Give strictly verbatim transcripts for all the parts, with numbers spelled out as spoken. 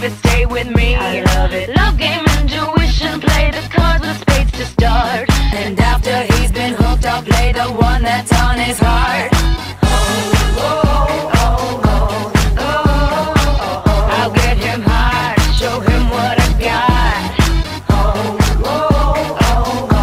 it, stay with me. I love it. Love game, intuition, play the cards with spades to start. And after he's been hooked, I'll play the one that's on his heart. Oh, oh, oh, oh, oh, oh. I'll get him hard, show him what I got. Oh, oh, oh, oh,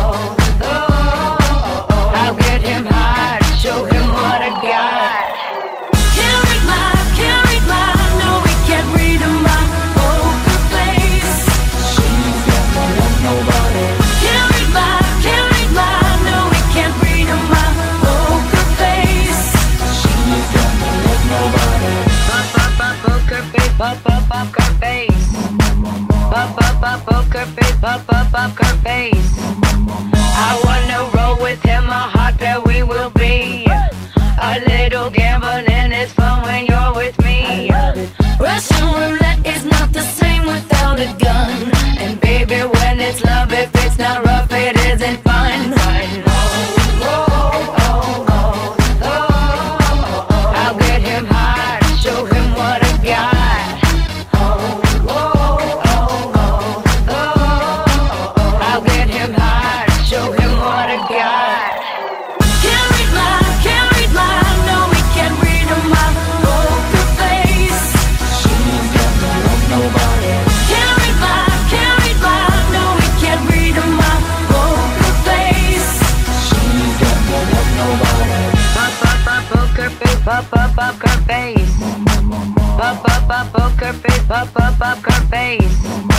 oh. I'll get him hard, show him what I got. Can't read my, can't read my, no, we can't read my poker face. She's got no love, nobody. Can't read my, can't read my, no, we can't read my poker face. She's got no love, nobody. Pop, pop, pop, poker face, pop, pop, pop, poker face. Pop, pop, pop, poker face, pop, pop, pop, poker face. I wanna roll with him, a hot pair we will be. A little gambling is fun when you're with me. Russian roulette is not the same without a gun. And baby, when it's love, if it's not rough, it isn't fun. Oh, oh, oh, oh, oh, oh. I'll get him hard, show him what I got. Oh, oh, oh, oh, oh. I'll get him hard, show him what I got. Can't read my, can't read my, no, we can't read my poker face. She's got no love, nobody. Can't read my, can't read my, no, we can't read my poker face. She's got no love, nobody. Pop, pop, pop, poker face, pop, pop, pop, poker face. Pop, pop, pop, poker face, pop, pop, pop, poker face.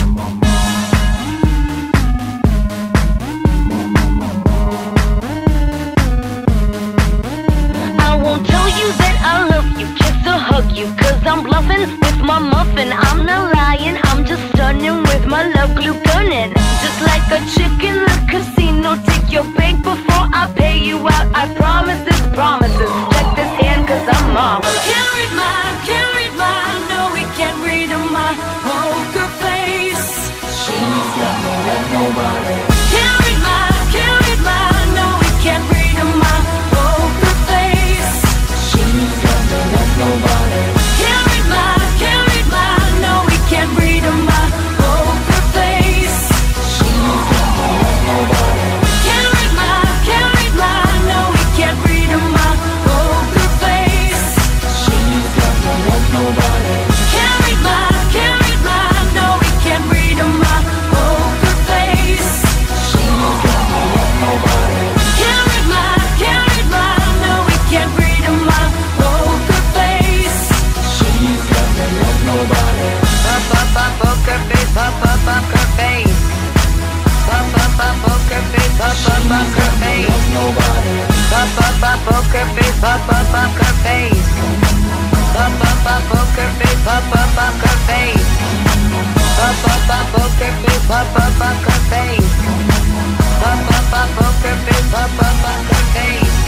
I won't tell you that I love you, just to hug you, cause I'm bluffing with my muffin. I'm not lying, I'm just stunning with my love glue gunning. Just like a chick in the casino, take your bank before I pay you out. I promise this promises, check this hand cause I'm marvelous. Can't read my, can't read my, no, we can't read my poker face. She's got no love, nobody. Can't read my, can't read my, no, we can't read my poker face. She's got no love, nobody. Can't read my, can't read my, no, we can't read my poker face. She's got no love, nobody. Can't read my, can't read my, no, we can't read my poker face. She's got no love, nobody. Can't read my, can't read my, no, we can't read my poker face. She's got no love, nobody. Can't read my, can't read my, no, we can't read my poker face. She's got no love, nobody. Pop, pop, pop, poker face, pop, pop, pop, poker face. Pop, pop, pop, poker face, pop, pop, pop, poker face. Nobody. Pop, pop, pop, poker face, pop, pop, pop, poker face. Pop, pop, pop, poker face, pop, pop, pop, poker face. Pop, pop, pop, poker face, pop, pop, pop, poker face. Pop, pop, pop, poker face, pop, pop, pop, poker face.